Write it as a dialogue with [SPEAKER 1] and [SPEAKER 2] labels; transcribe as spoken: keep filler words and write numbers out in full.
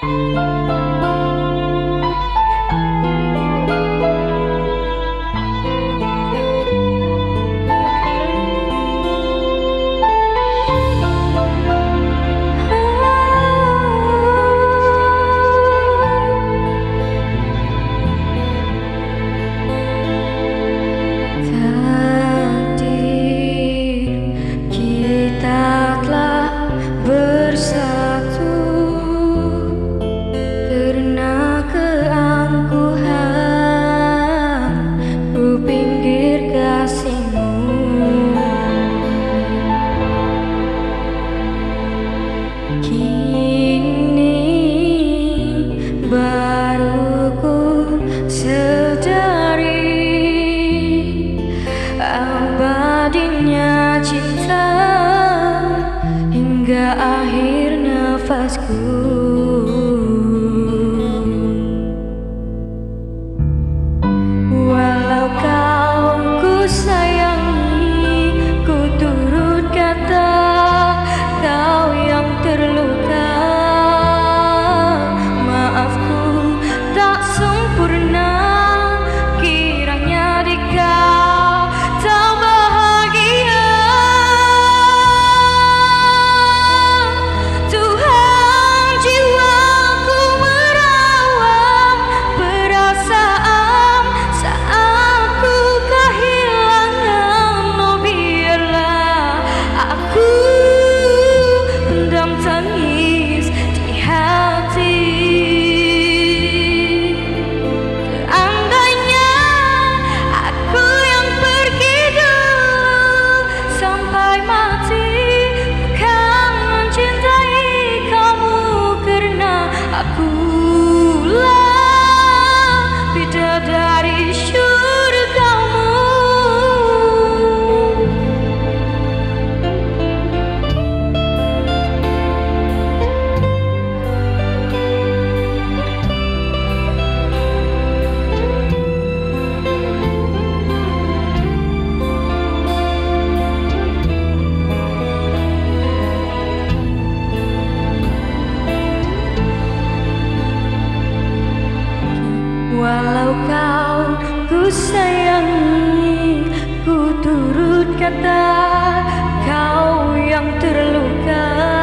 [SPEAKER 1] Baru ku sadari abadinya cinta hingga akhir nafasku. Walau kau ku sayangi, ku turut kata kau yang terluka. Maafku tak sempurna, kiranya di kau tak bahagia. Tuhan, jiwaku merawat perasaan saat ku kehilangan. Oh biarlah aku pendam tangis di hati. Seandainya aku yang pergi dulu sampai mati, bukan mencintai kamu karena akulah bidadari surgamu. Walau kau ku sayangi, ku turut kata kau yang terluka.